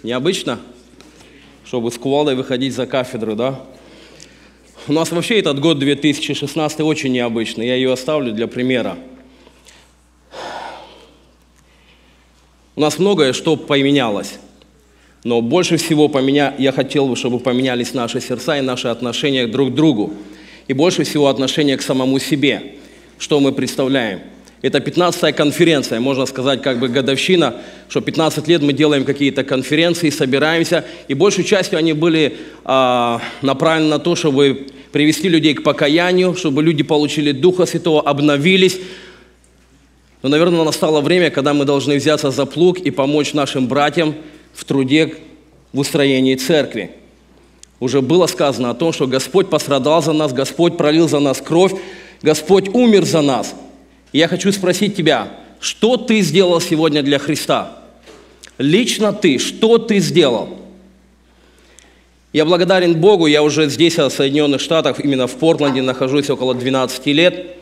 Необычно, чтобы с кувалдой выходить за кафедру, да? У нас вообще этот год 2016 очень необычный, я ее оставлю для примера. У нас многое что поменялось, но больше всего я хотел бы, чтобы поменялись наши сердца и наши отношения друг к другу, и больше всего отношения к самому себе, что мы представляем. Это 15-я конференция, можно сказать, как бы годовщина, что 15 лет мы делаем какие-то конференции, собираемся, и большей частью они были направлены на то, чтобы привести людей к покаянию, чтобы люди получили Духа Святого, обновились. Но, наверное, настало время, когда мы должны взяться за плуг и помочь нашим братьям в труде в устроении церкви. Уже было сказано о том, что Господь пострадал за нас, Господь пролил за нас кровь, Господь умер за нас. И я хочу спросить тебя, что ты сделал сегодня для Христа? Лично ты, что ты сделал? Я благодарен Богу, я уже здесь, в Соединенных Штатах, именно в Портленде, нахожусь около 12 лет.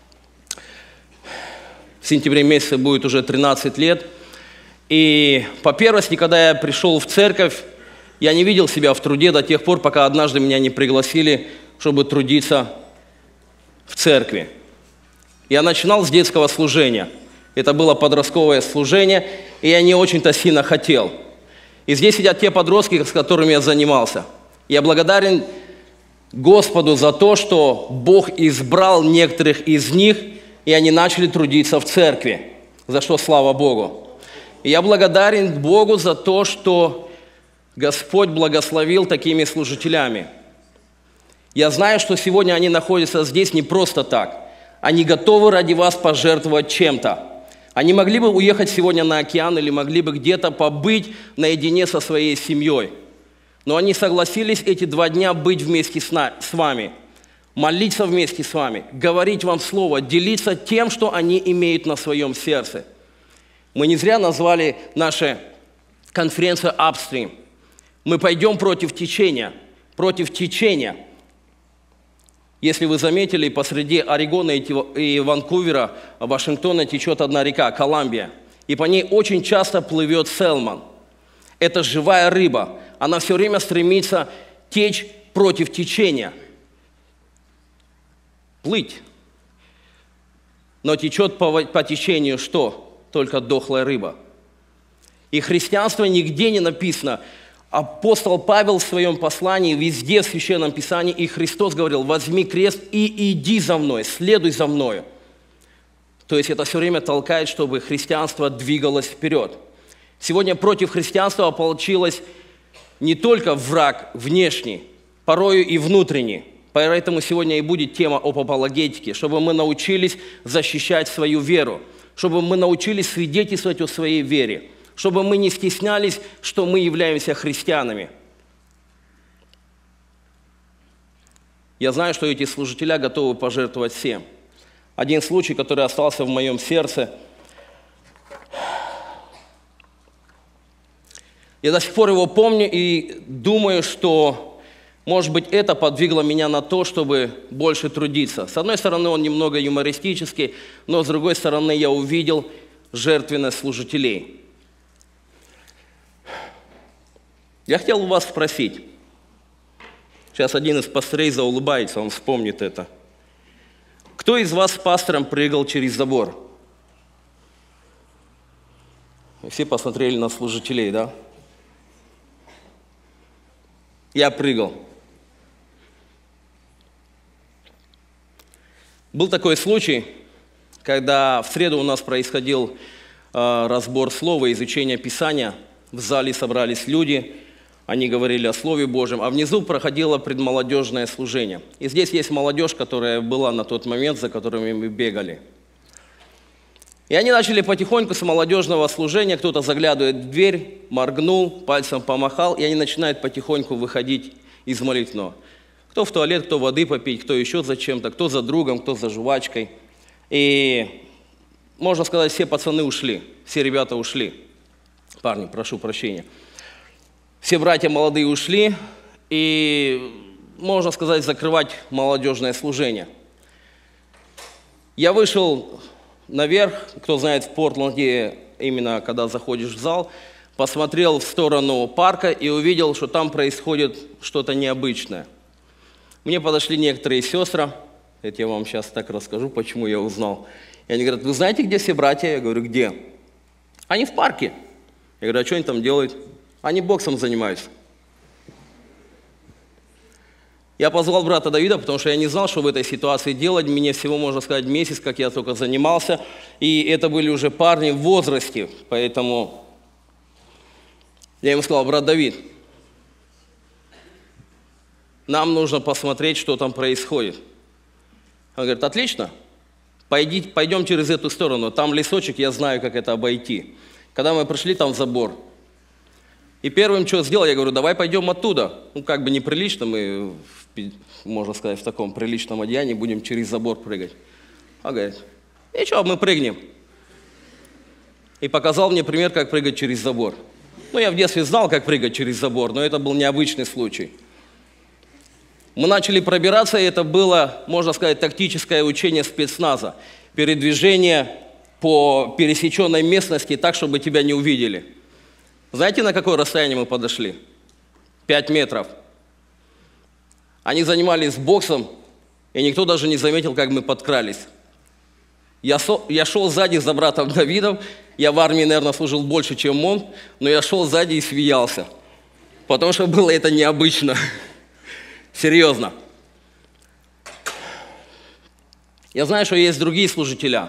В сентябре месяце будет уже 13 лет. И по первости, когда я пришел в церковь, я не видел себя в труде до тех пор, пока однажды меня не пригласили, чтобы трудиться в церкви. Я начинал с детского служения. Это было подростковое служение, и я не очень-то сильно хотел. И здесь сидят те подростки, с которыми я занимался. Я благодарен Господу за то, что Бог избрал некоторых из них, и они начали трудиться в церкви, за что слава Богу. И я благодарен Богу за то, что Господь благословил такими служителями. Я знаю, что сегодня они находятся здесь не просто так. Они готовы ради вас пожертвовать чем-то. Они могли бы уехать сегодня на океан или могли бы где-то побыть наедине со своей семьей. Но они согласились эти 2 дня быть вместе с вами, молиться вместе с вами, говорить вам слово, делиться тем, что они имеют на своем сердце. Мы не зря назвали нашу конференцию «Upstream». Мы пойдем против течения, против течения. Если вы заметили, посреди Орегона и Ванкувера, Вашингтона течет одна река, Колумбия. И по ней очень часто плывет сэлмон. Это живая рыба. Она все время стремится течь против течения. Плыть. Но течет по течению что? Только дохлая рыба. И христианство нигде не написано. Апостол Павел в своем послании, везде в Священном Писании, и Христос говорил: возьми крест и иди за мной, следуй за мною. То есть это все время толкает, чтобы христианство двигалось вперед. Сегодня против христианства ополчилось не только враг внешний, порою и внутренний. Поэтому сегодня и будет тема об апологетике, чтобы мы научились защищать свою веру, чтобы мы научились свидетельствовать о своей вере, чтобы мы не стеснялись, что мы являемся христианами. Я знаю, что эти служители готовы пожертвовать всем. Один случай, который остался в моем сердце. Я до сих пор его помню и думаю, что, может быть, это подвигло меня на то, чтобы больше трудиться. С одной стороны, он немного юмористический, но с другой стороны, я увидел жертвенность служителей. Я хотел у вас спросить. Сейчас один из пастырей заулыбается, он вспомнит это. Кто из вас с пастором прыгал через забор? Все посмотрели на служителей, да? Я прыгал. Был такой случай, когда в среду у нас происходил разбор слова, изучение Писания. В зале собрались люди, они говорили о Слове Божьем, а внизу проходило предмолодежное служение. И здесь есть молодежь, которая была на тот момент, за которыми мы бегали. И они начали потихоньку с молодежного служения, кто-то заглядывает в дверь, моргнул, пальцем помахал, и они начинают потихоньку выходить из молитвенного. Кто в туалет, кто воды попить, кто еще за чем-то, кто за другом, кто за жвачкой. И, можно сказать, все пацаны ушли, все ребята ушли. Парни, прошу прощения. Все братья молодые ушли, и, можно сказать, закрывать молодежное служение. Я вышел наверх, кто знает, в Портленде, именно когда заходишь в зал, посмотрел в сторону парка и увидел, что там происходит что-то необычное. Мне подошли некоторые сестры, это я вам сейчас так расскажу, почему я узнал. И они говорят: вы знаете, где все братья? Я говорю: где? Они в парке. Я говорю: а что они там делают? Они боксом занимаются. Я позвал брата Давида, потому что я не знал, что в этой ситуации делать. Мне всего, можно сказать, месяц, как я только занимался. И это были уже парни в возрасте. Поэтому я ему сказал: брат Давид, нам нужно посмотреть, что там происходит. Он говорит: отлично, пойдем через эту сторону. Там лесочек, я знаю, как это обойти. Когда мы пришли, там забор. И первым, что сделал, я говорю: давай пойдем оттуда. Ну, как бы неприлично, мы, можно сказать, в таком приличном одеянии будем через забор прыгать. Он говорит: ничего, мы прыгнем. И показал мне пример, как прыгать через забор. Ну, я в детстве знал, как прыгать через забор, но это был необычный случай. Мы начали пробираться, и это было, можно сказать, тактическое учение спецназа. Передвижение по пересеченной местности так, чтобы тебя не увидели. Знаете, на какое расстояние мы подошли? 5 метров. Они занимались боксом, и никто даже не заметил, как мы подкрались. Я шел сзади за братом Давидом. Я в армии, наверное, служил больше, чем он, но я шел сзади и смеялся. Потому что было это необычно. Серьезно. Я знаю, что есть другие служителя.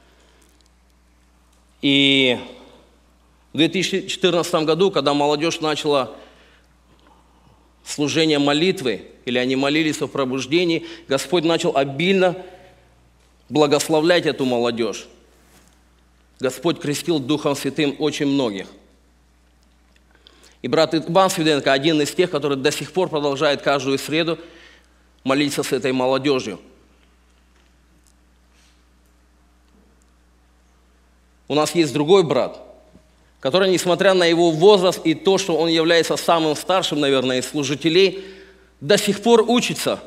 И в 2014 году, когда молодежь начала служение молитвы, или они молились о пробуждении, Господь начал обильно благословлять эту молодежь. Господь крестил Духом Святым очень многих. И брат Иван Свиденко один из тех, который до сих пор продолжает каждую среду молиться с этой молодежью. У нас есть другой брат, который, несмотря на его возраст и то, что он является самым старшим, наверное, из служителей, до сих пор учится.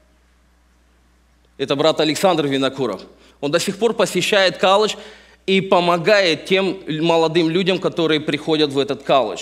Это брат Александр Винокуров. Он до сих пор посещает колледж и помогает тем молодым людям, которые приходят в этот колледж.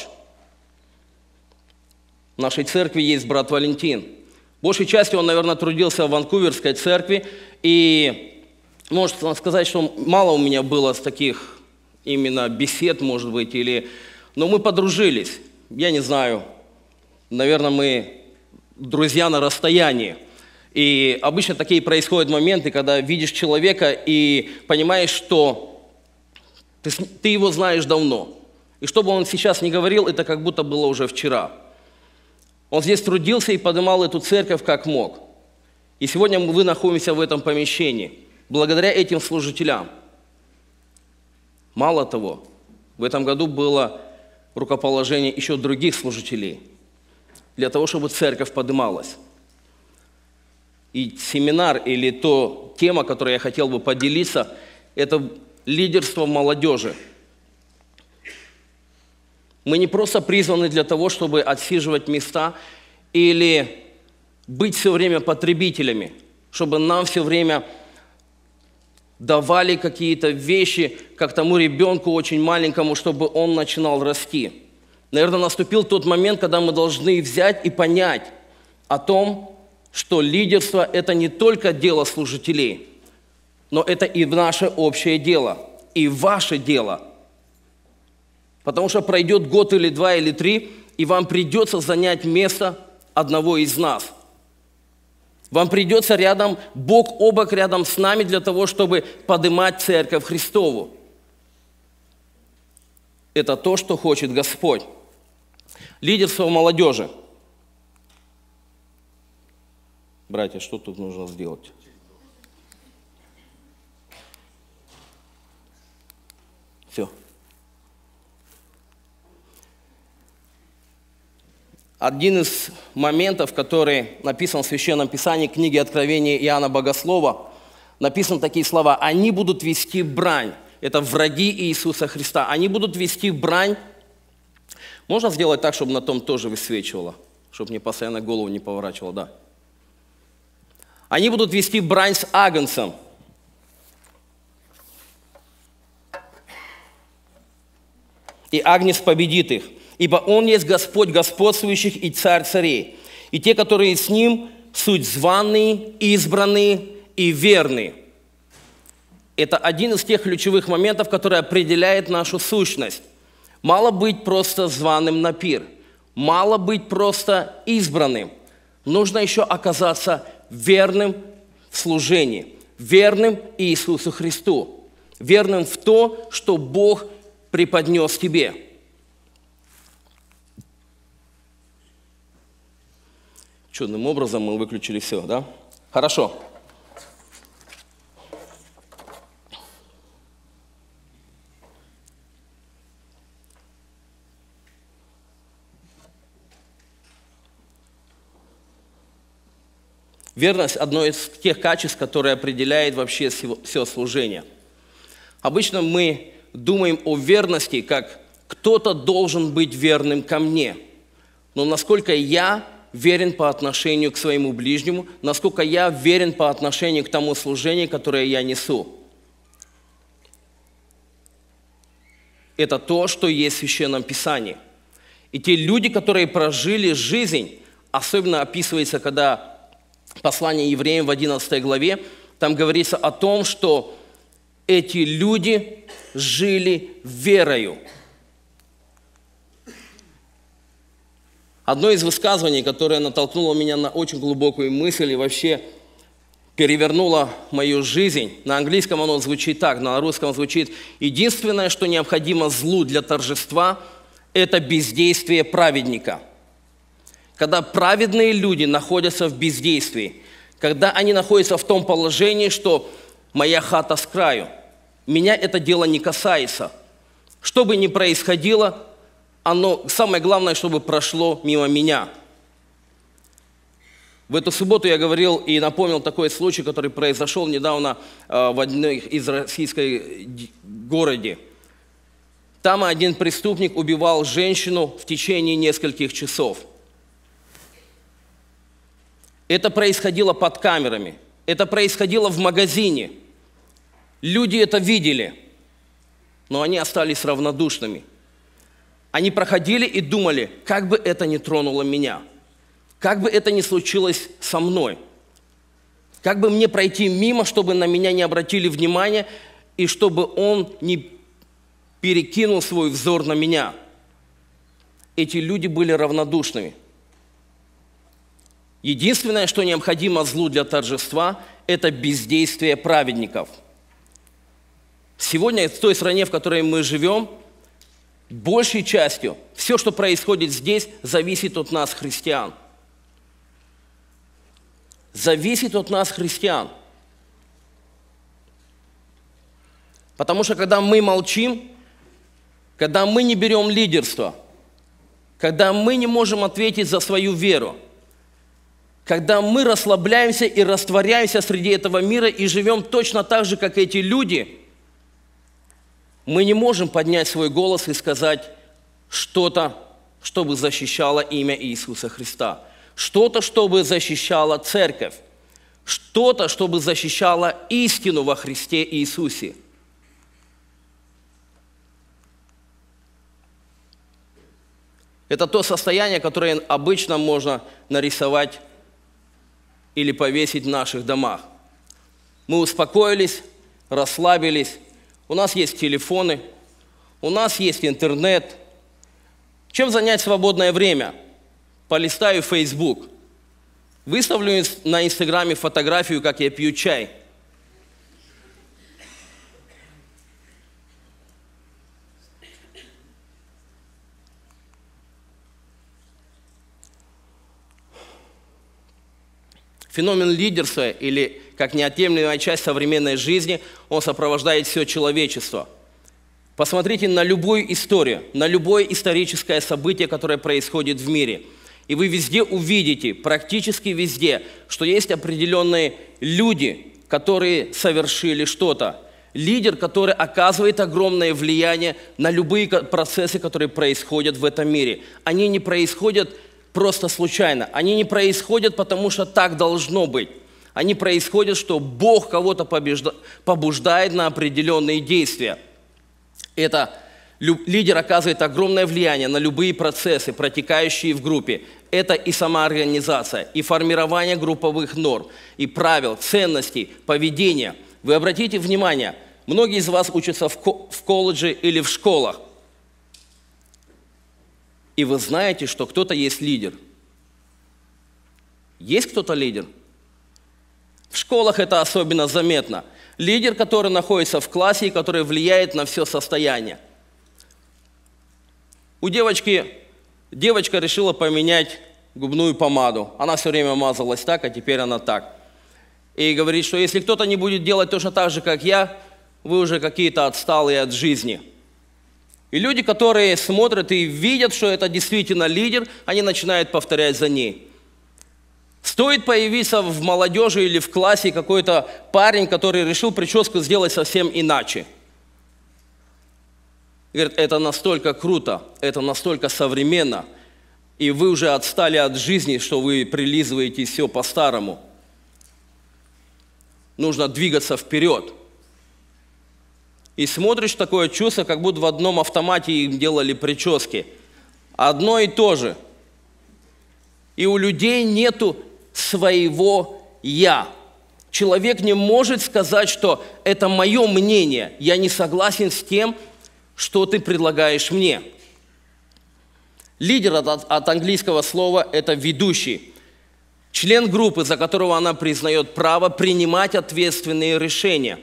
В нашей церкви есть брат Валентин. Большей частью он, наверное, трудился в Ванкуверской церкви. И можно сказать, что мало у меня было с таких именно бесед, может быть, но мы подружились. Я не знаю, наверное, мы друзья на расстоянии. И обычно такие происходят моменты, когда видишь человека и понимаешь, что ты его знаешь давно. И что бы он сейчас ни говорил, это как будто было уже вчера. Он здесь трудился и поднимал эту церковь как мог. И сегодня мы находимся в этом помещении благодаря этим служителям. Мало того, в этом году было рукоположение еще других служителей для того, чтобы церковь поднималась. И семинар или тема, которой я хотел бы поделиться, это лидерство молодежи. Мы не просто призваны для того, чтобы отсиживать места или быть все время потребителями, чтобы нам все время давали какие-то вещи, как тому ребенку очень маленькому, чтобы он начинал расти. Наверное, наступил тот момент, когда мы должны взять и понять о том, что лидерство – это не только дело служителей, но это и наше общее дело, и ваше дело. Потому что пройдет год или 2 или 3, и вам придется занять место одного из нас. Вам придется бок о бок рядом с нами для того, чтобы поднимать церковь Христову. Это то, что хочет Господь. Лидерство молодежи. Братья, что тут нужно сделать? Все. Один из моментов, который написан в Священном Писании, книге Откровения Иоанна Богослова, написаны такие слова: «Они будут вести брань». Это враги Иисуса Христа. Они будут вести брань. Можно сделать так, чтобы на том тоже высвечивало, чтобы мне постоянно голову не поворачивало, да. Они будут вести брань с Агнцем. И и Агнец победит их. Ибо Он есть Господь господствующих и Царь царей. И те, которые с Ним, суть званые, избранные и верные». Это один из тех ключевых моментов, который определяет нашу сущность. Мало быть просто званым на пир. Мало быть просто избранным. Нужно еще оказаться верным в служении, верным Иисусу Христу, верным в то, что Бог преподнес тебе. Чудным образом мы выключили все, да? Хорошо. Верность – одно из тех качеств, которое определяет вообще все служение. Обычно мы думаем о верности, как кто-то должен быть верным ко мне. Но насколько я верен по отношению к своему ближнему, насколько я верен по отношению к тому служению, которое я несу. Это то, что есть в Священном Писании. И те люди, которые прожили жизнь, особенно описывается, когда послание Евреям в 11 главе, там говорится о том, что эти люди жили верою. Одно из высказываний, которое натолкнуло меня на очень глубокую мысль и вообще перевернуло мою жизнь, на английском оно звучит так, на русском звучит: «Единственное, что необходимо злу для торжества, это бездействие праведника». Когда праведные люди находятся в бездействии, когда они находятся в том положении, что «моя хата с краю», меня это дело не касается. Что бы ни происходило, самое главное, чтобы прошло мимо меня. В эту субботу я говорил и напомнил такой случай, который произошел недавно в одном из российских городе. Там один преступник убивал женщину в течение нескольких часов. Это происходило под камерами, это происходило в магазине. Люди это видели, но они остались равнодушными. Они проходили и думали, как бы это ни тронуло меня, как бы это ни случилось со мной, как бы мне пройти мимо, чтобы на меня не обратили внимания и чтобы он не перекинул свой взор на меня. Эти люди были равнодушными. Единственное, что необходимо злу для торжества, это бездействие праведников. Сегодня в той стране, в которой мы живем, большей частью все, что происходит здесь, зависит от нас, христиан. Зависит от нас, христиан. Потому что когда мы молчим, когда мы не берем лидерство, когда мы не можем ответить за свою веру, когда мы расслабляемся и растворяемся среди этого мира и живем точно так же, как эти люди, мы не можем поднять свой голос и сказать что-то, чтобы защищало имя Иисуса Христа, что-то, чтобы защищало церковь, что-то, чтобы защищало истину во Христе Иисусе. Это то состояние, которое обычно можно нарисовать или повесить в наших домах. Мы успокоились, расслабились, у нас есть телефоны, у нас есть интернет. Чем занять свободное время? Полистаю Facebook, выставлю на Инстаграме фотографию, как я пью чай. Феномен лидерства, или как неотъемлемая часть современной жизни, он сопровождает все человечество. Посмотрите на любую историю, на любое историческое событие, которое происходит в мире. И вы везде увидите, практически везде, что есть определенные люди, которые совершили что-то. Лидер, который оказывает огромное влияние на любые процессы, которые происходят в этом мире. Они не происходят просто случайно. Они не происходят, потому что так должно быть. Они происходят, что Бог кого-то побуждает на определенные действия. Это Лидер оказывает огромное влияние на любые процессы, протекающие в группе. Это и самоорганизация, и формирование групповых норм, и правил, ценностей, поведения. Вы обратите внимание, многие из вас учатся в колледже или в школах. И вы знаете, что кто-то есть лидер. Есть кто-то лидер? В школах это особенно заметно. Лидер, который находится в классе и который влияет на все состояние. У девочка решила поменять губную помаду. Она все время мазалась так, а теперь она так. И говорит, что если кто-то не будет делать точно так же, как я, вы уже какие-то отсталые от жизни. И люди, которые смотрят и видят, что это действительно лидер, они начинают повторять за ней. Стоит появиться в молодежи или в классе какой-то парень, который решил прическу сделать совсем иначе. Говорит, это настолько круто, это настолько современно, и вы уже отстали от жизни, что вы прилизываете все по-старому. Нужно двигаться вперед. И смотришь, такое чувство, как будто в одном автомате им делали прически. Одно и то же. И у людей нету своего «я». Человек не может сказать, что это мое мнение, я не согласен с тем, что ты предлагаешь мне. Лидер от английского слова – это ведущий. Член группы, за которого она признает право принимать ответственные решения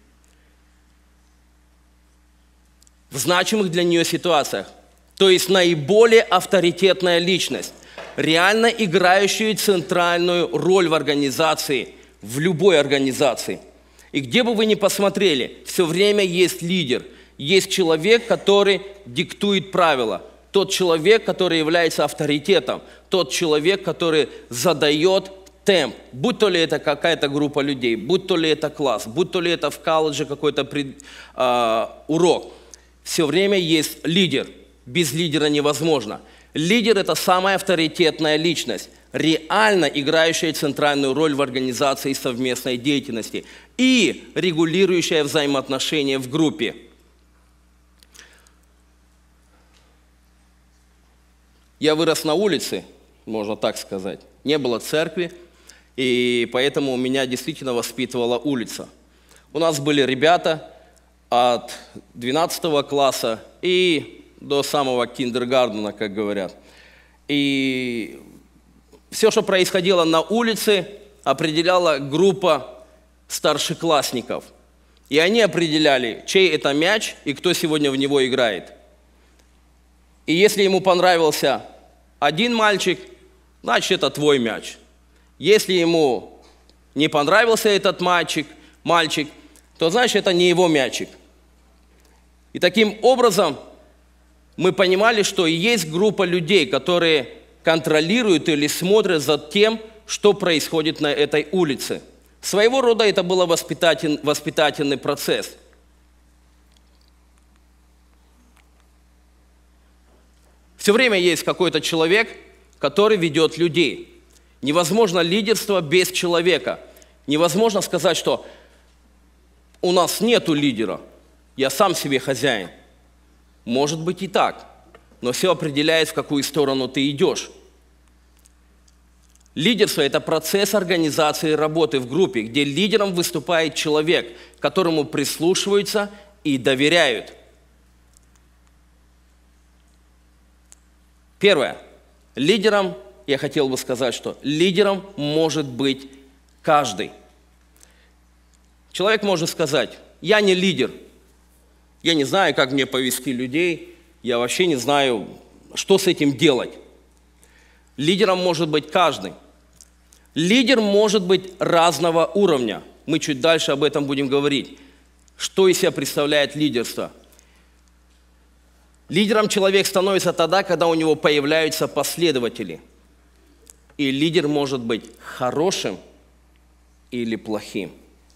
в значимых для нее ситуациях. То есть наиболее авторитетная личность, реально играющая центральную роль в организации, в любой организации. И где бы вы ни посмотрели, все время есть лидер, есть человек, который диктует правила, тот человек, который является авторитетом, тот человек, который задает темп, будь то ли это какая-то группа людей, будь то ли это класс, будь то ли это в колледже какой-то урок. Все время есть лидер. Без лидера невозможно. Лидер – это самая авторитетная личность, реально играющая центральную роль в организации совместной деятельности и регулирующая взаимоотношения в группе. Я вырос на улице, можно так сказать. Не было церкви, и поэтому меня действительно воспитывала улица. У нас были ребята от 12 класса и до самого киндергардена, как говорят. И все, что происходило на улице, определяла группа старшеклассников. И они определяли, чей это мяч и кто сегодня в него играет. И если ему понравился один мальчик, значит, это твой мяч. Если ему не понравился этот мальчик, то значит, это не его мячик. И таким образом мы понимали, что есть группа людей, которые контролируют или смотрят за тем, что происходит на этой улице. Своего рода это был воспитательный процесс. Все время есть какой-то человек, который ведет людей. Невозможно лидерство без человека. Невозможно сказать, что у нас нету лидера, я сам себе хозяин. Может быть и так, но все определяет, в какую сторону ты идешь. Лидерство – это процесс организации работы в группе, где лидером выступает человек, которому прислушиваются и доверяют. Первое. Лидером, я хотел бы сказать, что лидером может быть каждый. Человек может сказать, я не лидер, я не знаю, как мне повести людей, я вообще не знаю, что с этим делать. Лидером может быть каждый. Лидер может быть разного уровня. Мы чуть дальше об этом будем говорить. Что из себя представляет лидерство? Лидером человек становится тогда, когда у него появляются последователи. И лидер может быть хорошим или плохим.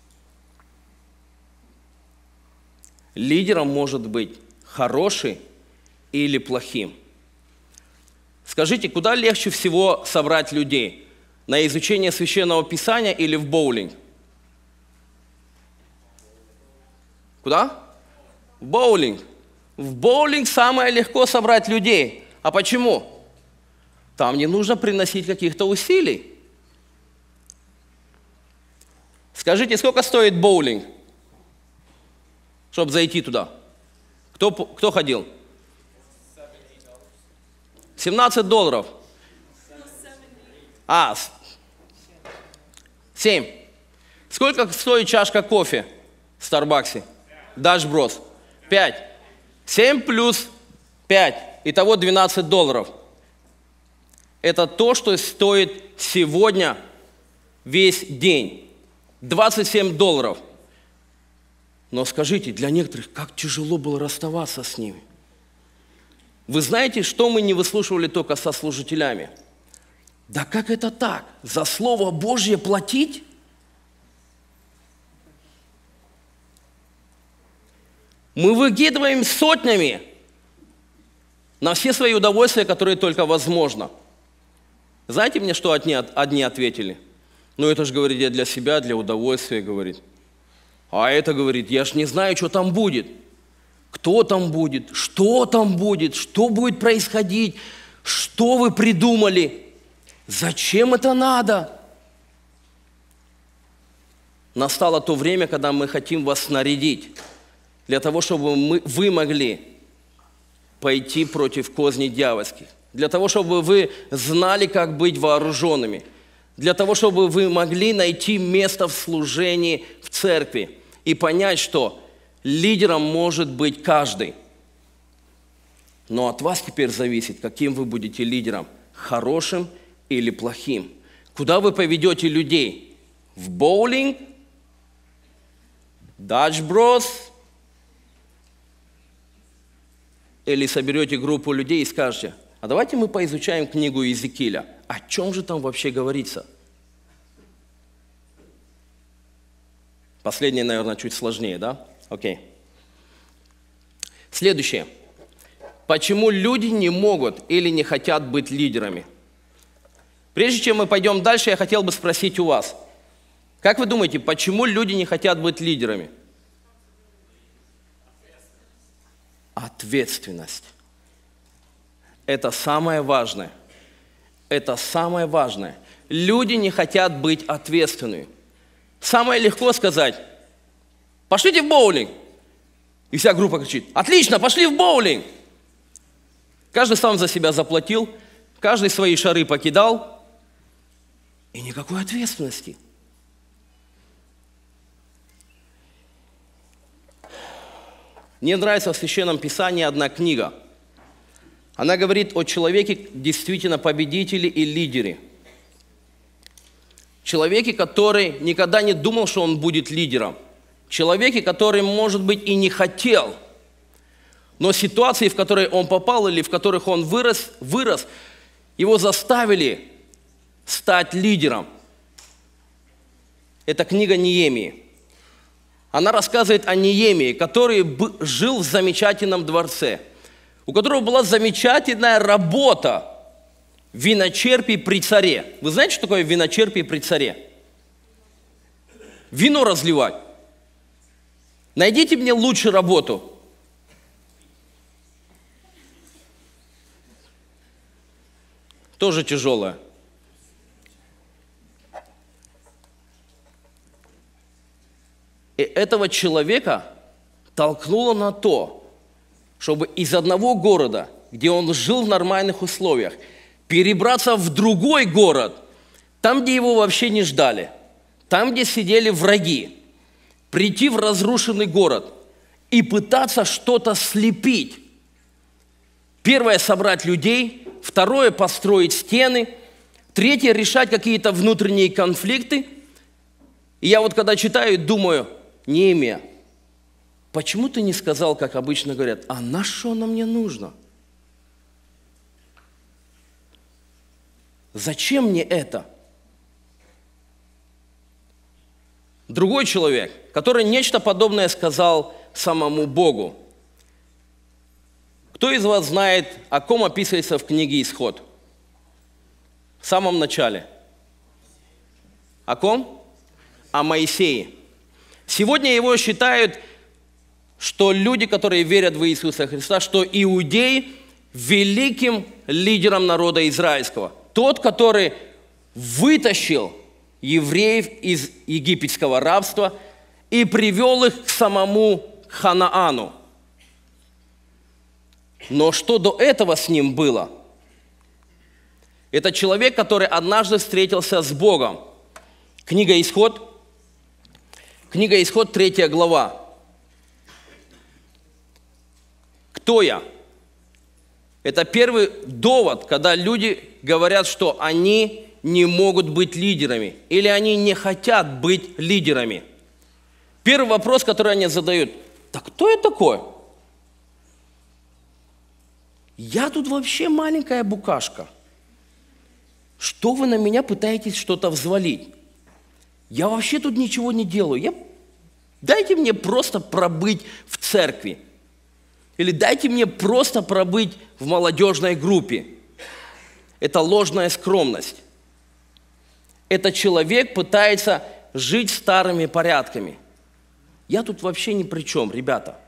Лидером может быть хороший или плохим. Скажите, куда легче всего собрать людей? На изучение Священного Писания или в боулинг? Куда? В боулинг. В боулинг самое легко собрать людей. А почему? Там не нужно приносить каких-то усилий. Скажите, сколько стоит боулинг, чтобы зайти туда? Кто ходил? $17. 7. Сколько стоит чашка кофе в Старбаксе? Dutch Bros. 5. 7 плюс 5. Итого $12. Это то, что стоит сегодня весь день. $27. Но скажите, для некоторых, как тяжело было расставаться с ними. Вы знаете, что мы не выслушивали только со служителями? Да как это так? За Слово Божье платить? Мы выкидываем сотнями на все свои удовольствия, которые только возможно. Знаете мне, что одни ответили? Ну это же, говорит, я для себя, для удовольствия, говорит. А это, говорит, я ж не знаю, что там будет. Кто там будет, что будет происходить, что вы придумали, зачем это надо? Настало то время, когда мы хотим вас снарядить, для того, чтобы вы могли пойти против козней дьявольских, для того, чтобы вы знали, как быть вооруженными, для того, чтобы вы могли найти место в служении в церкви и понять, что лидером может быть каждый. Но от вас теперь зависит, каким вы будете лидером, хорошим или плохим. Куда вы поведете людей? В боулинг? Dutch Bros? Или соберете группу людей и скажете, а давайте мы поизучаем книгу Иезекииля. О чем же там вообще говорится? Последнее, наверное, чуть сложнее, да? Окей. Следующее. Почему люди не могут или не хотят быть лидерами? Прежде чем мы пойдем дальше, я хотел бы спросить у вас. Как вы думаете, почему люди не хотят быть лидерами? Ответственность. Это самое важное. Это самое важное. Люди не хотят быть ответственными. Самое легко сказать, пошлите в боулинг. И вся группа кричит, отлично, пошли в боулинг. Каждый сам за себя заплатил, каждый свои шары покидал. И никакой ответственности. Мне нравится в Священном Писании одна книга. Она говорит о человеке, действительно победителе и лидере. Человеке, который никогда не думал, что он будет лидером. Человеке, который, может быть, и не хотел. Но ситуации, в которые он попал или в которых он вырос, его заставили стать лидером. Это книга Неемии. Она рассказывает о Неемии, который жил в замечательном дворце, у которого была замечательная работа виночерпий при царе. Вы знаете, что такое виночерпий при царе? Вино разливать. Найдите мне лучшую работу. Тоже тяжелая. И этого человека толкнуло на то, чтобы из одного города, где он жил в нормальных условиях, перебраться в другой город, там, где его вообще не ждали, там, где сидели враги, прийти в разрушенный город и пытаться что-то слепить. Первое – собрать людей, второе – построить стены, третье – решать какие-то внутренние конфликты. И я вот когда читаю, думаю, Неемия, почему ты не сказал, как обычно говорят, а на что оно мне нужно? Зачем мне это? Другой человек, который нечто подобное сказал самому Богу. Кто из вас знает, о ком описывается в книге Исход? В самом начале. О ком? О Моисее. Сегодня его считают что люди, которые верят в Иисуса Христа, что иудей великим лидером народа израильского. Тот, который вытащил евреев из египетского рабства и привел их к самому Ханаану. Но что до этого с ним было? Это человек, который однажды встретился с Богом. Книга Исход, 3 глава. Кто я? Это первый довод, когда люди говорят, что они не могут быть лидерами, или они не хотят быть лидерами. Первый вопрос, который они задают: да кто я такой? Я тут вообще маленькая букашка. Что вы на меня пытаетесь что-то взвалить? Я вообще тут ничего не делаю. Дайте мне просто пробыть в церкви. Или дайте мне просто пробыть в молодежной группе. Это ложная скромность. Этот человек пытается жить старыми порядками. Я тут вообще ни при чем, ребята.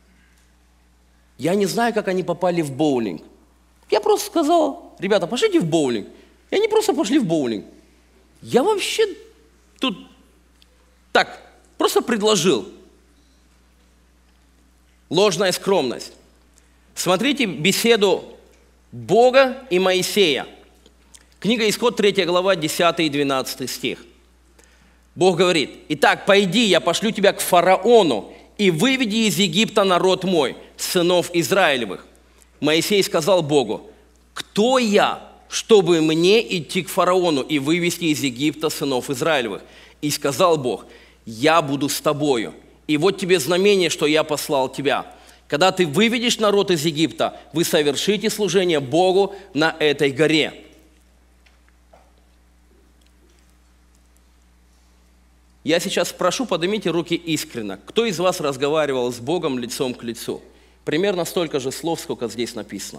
Я не знаю, как они попали в боулинг. Я просто сказал: ребята, пошлите в боулинг. И они просто пошли в боулинг. Я вообще тут так просто предложил. Ложная скромность. Смотрите беседу Бога и Моисея. Книга Исход, 3 глава, 10 и 12 стих. Бог говорит: «Итак, пойди, я пошлю тебя к фараону, и выведи из Египта народ мой, сынов Израилевых». Моисей сказал Богу: «Кто я, чтобы мне идти к фараону и вывести из Египта сынов Израилевых?» И сказал Бог: «Я буду с тобою, и вот тебе знамение, что я послал тебя. Когда ты выведешь народ из Египта, вы совершите служение Богу на этой горе». Я сейчас прошу, поднимите руки искренне. Кто из вас разговаривал с Богом лицом к лицу? Примерно столько же слов, сколько здесь написано.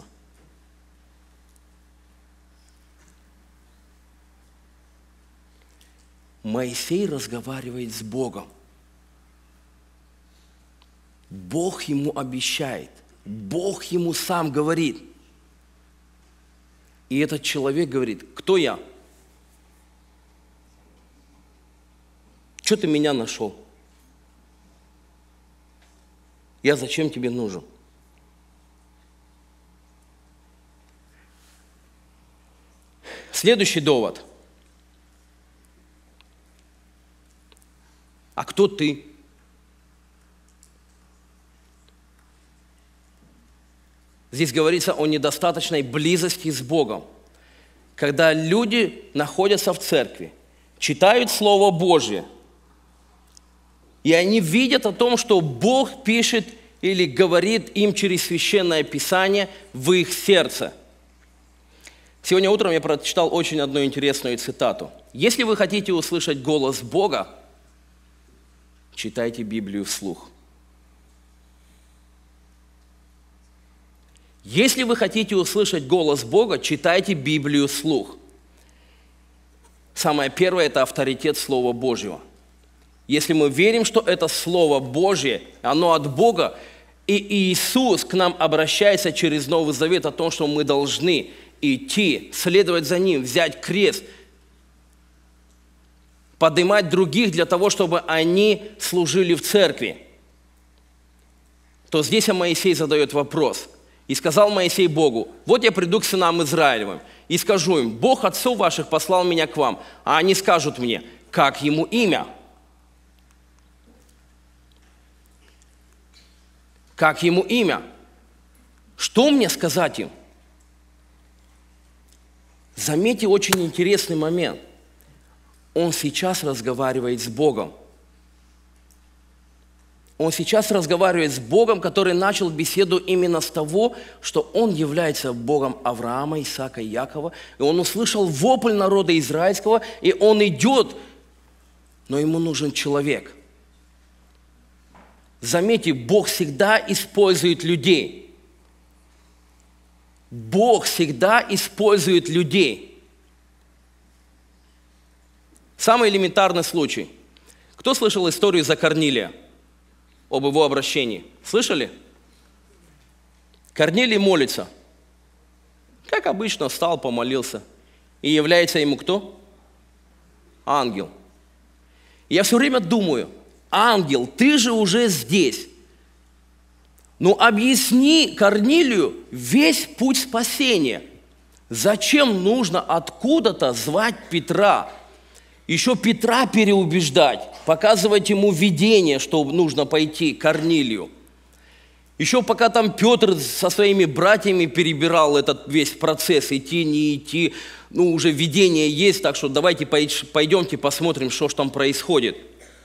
Моисей разговаривает с Богом. Бог ему обещает. Бог ему сам говорит. И этот человек говорит: кто я? Что ты меня нашел? Я зачем тебе нужен? Следующий довод. А кто ты? Здесь говорится о недостаточной близости с Богом. Когда люди находятся в церкви, читают Слово Божье, и они видят о том, что Бог пишет или говорит им через Священное Писание в их сердце. Сегодня утром я прочитал очень одну интересную цитату. Если вы хотите услышать голос Бога, читайте Библию вслух. Если вы хотите услышать голос Бога, читайте Библию вслух. Самое первое – это авторитет Слова Божьего. Если мы верим, что это Слово Божье, оно от Бога, и Иисус к нам обращается через Новый Завет о том, что мы должны идти, следовать за Ним, взять крест, поднимать других для того, чтобы они служили в церкви, то здесь Моисей задает вопрос. «И сказал Моисей Богу: вот я приду к сынам Израилевым и скажу им: Бог отцов ваших послал меня к вам, а они скажут мне: как ему имя?» Как ему имя? Что мне сказать им? Заметьте очень интересный момент. Он сейчас разговаривает с Богом. Он сейчас разговаривает с Богом, который начал беседу именно с того, что Он является Богом Авраама, Исаака и Якова. И он услышал вопль народа израильского, и он идет, но ему нужен человек. Заметьте, Бог всегда использует людей. Бог всегда использует людей. Самый элементарный случай. Кто слышал историю за Корнилия? об его обращении. Слышали? Корнилий молится. Как обычно, встал, помолился. И является ему кто? Ангел. Я все время думаю, ангел, ты же уже здесь. Ну объясни Корнилию весь путь спасения. Зачем нужно откуда-то звать Петра? Еще Петра переубеждать, показывать ему видение, что нужно пойти к Корнилию. Еще пока там Петр со своими братьями перебирал этот весь процесс, идти, не идти, ну уже видение есть, так что давайте пойдемте посмотрим, что ж там происходит.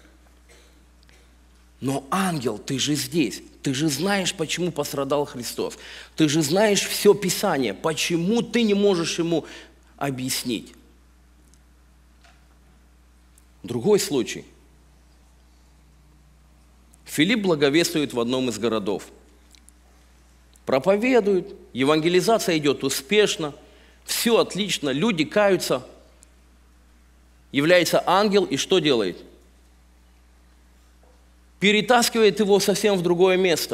Но ангел, ты же здесь, ты же знаешь, почему пострадал Христос, ты же знаешь все Писание, почему ты не можешь ему объяснить? Другой случай. Филипп благовествует в одном из городов. Проповедует, евангелизация идет успешно, все отлично, люди каются. Является ангел и что делает? Перетаскивает его совсем в другое место.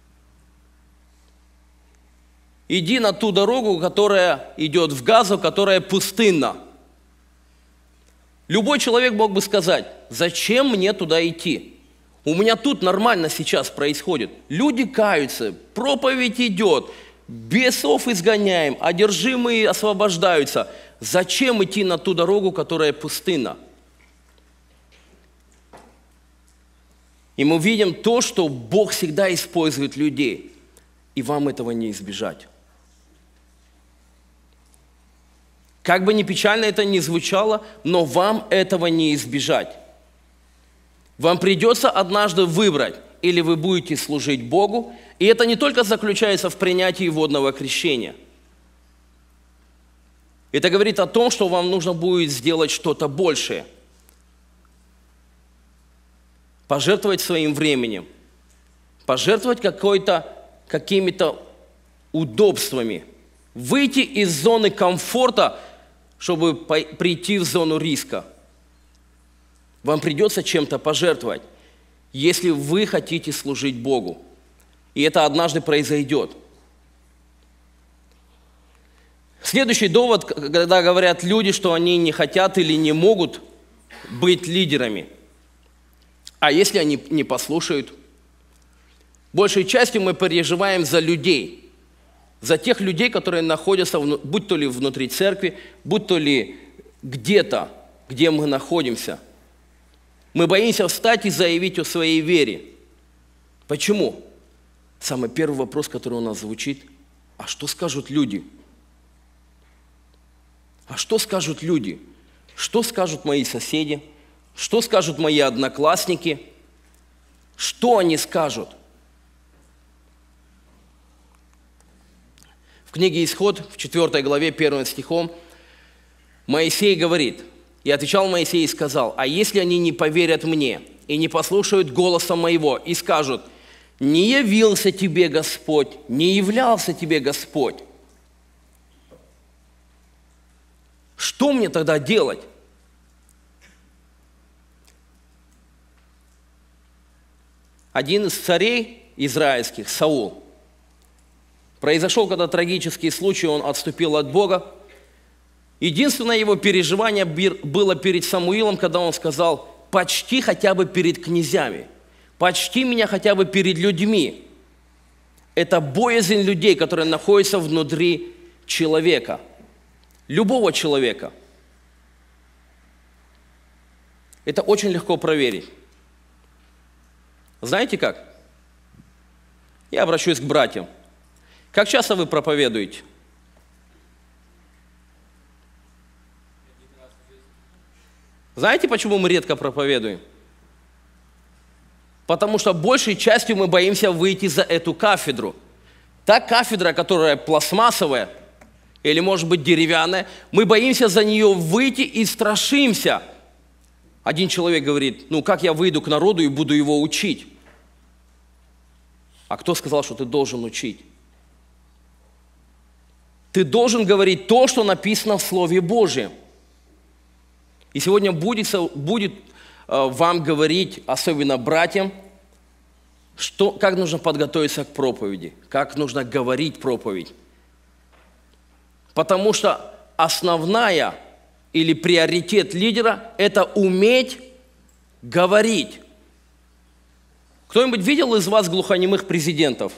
Иди на ту дорогу, которая идет в Газу, которая пустынна. Любой человек мог бы сказать, зачем мне туда идти? У меня тут нормально сейчас происходит. Люди каются, проповедь идет, бесов изгоняем, одержимые освобождаются. Зачем идти на ту дорогу, которая пустынна? И мы видим то, что Бог всегда использует людей, и вам этого не избежать. Как бы ни печально это ни звучало, но вам этого не избежать. Вам придется однажды выбрать, или вы будете служить Богу, и это не только заключается в принятии водного крещения. Это говорит о том, что вам нужно будет сделать что-то большее. Пожертвовать своим временем, пожертвовать какими-то удобствами, выйти из зоны комфорта, чтобы прийти в зону риска. Вам придется чем-то пожертвовать, если вы хотите служить Богу. И это однажды произойдет. Следующий довод, когда говорят люди, что они не хотят или не могут быть лидерами. А если они не послушают? Большей частью мы переживаем за людей, за тех людей, которые находятся, будь то ли внутри церкви, будь то ли где-то, где мы находимся. Мы боимся встать и заявить о своей вере. Почему? Самый первый вопрос, который у нас звучит, а что скажут люди? А что скажут люди? Что скажут мои соседи? Что скажут мои одноклассники? Что они скажут? В книге «Исход», в 4 главе, 1 стихом, Моисей говорит, «И отвечал Моисей и сказал, а если они не поверят мне и не послушают голоса моего и скажут, не явился тебе Господь, не являлся тебе Господь, что мне тогда делать?» Один из царей израильских, Саул, произошел когда трагический случай, он отступил от Бога. Единственное его переживание было перед Самуилом, когда он сказал, почти хотя бы перед князьями, почти меня хотя бы перед людьми. Это боязнь людей, которые находятся внутри человека, любого человека. Это очень легко проверить. Знаете как? Я обращусь к братьям. Как часто вы проповедуете? Знаете, почему мы редко проповедуем? Потому что большей частью мы боимся выйти за эту кафедру. Та кафедра, которая пластмассовая, или может быть деревянная, мы боимся за нее выйти и страшимся. Один человек говорит, ну как я выйду к народу и буду его учить? А кто сказал, что ты должен учить? Ты должен говорить то, что написано в Слове Божьем. И сегодня будет вам говорить, особенно братьям, как нужно подготовиться к проповеди, как нужно говорить проповедь. Потому что основная или приоритет лидера – это уметь говорить. Кто-нибудь видел из вас глухонемых президентов?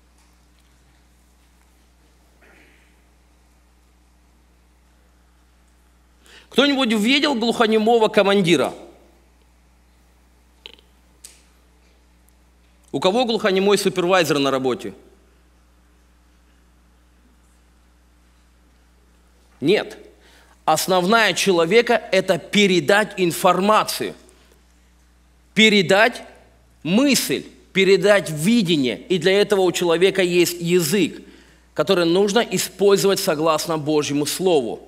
Кто-нибудь видел глухонемого командира? У кого глухонемой супервайзер на работе? Нет. Основная человека – это передать информацию, передать мысль, передать видение. И для этого у человека есть язык, который нужно использовать согласно Божьему Слову.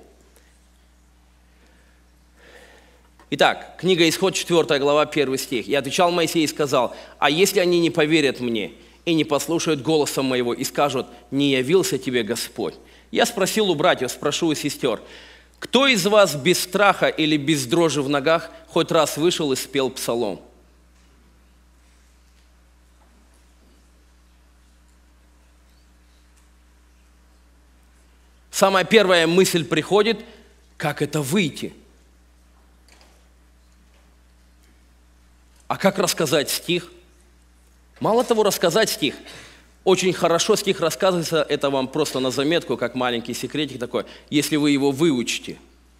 Итак, книга Исход, 4 глава, 1 стих. «И отвечал Моисей и сказал: а если они не поверят мне и не послушают голоса моего и скажут: не явился тебе Господь? Я спросил у братьев, спрошу у сестер: кто из вас без страха или без дрожи в ногах хоть раз вышел и спел псалом?» Самая первая мысль приходит: как это выйти? А как рассказать стих? Мало того, рассказать стих. Очень хорошо стих рассказывается, это вам просто на заметку, как маленький секретик такой, если вы его выучите.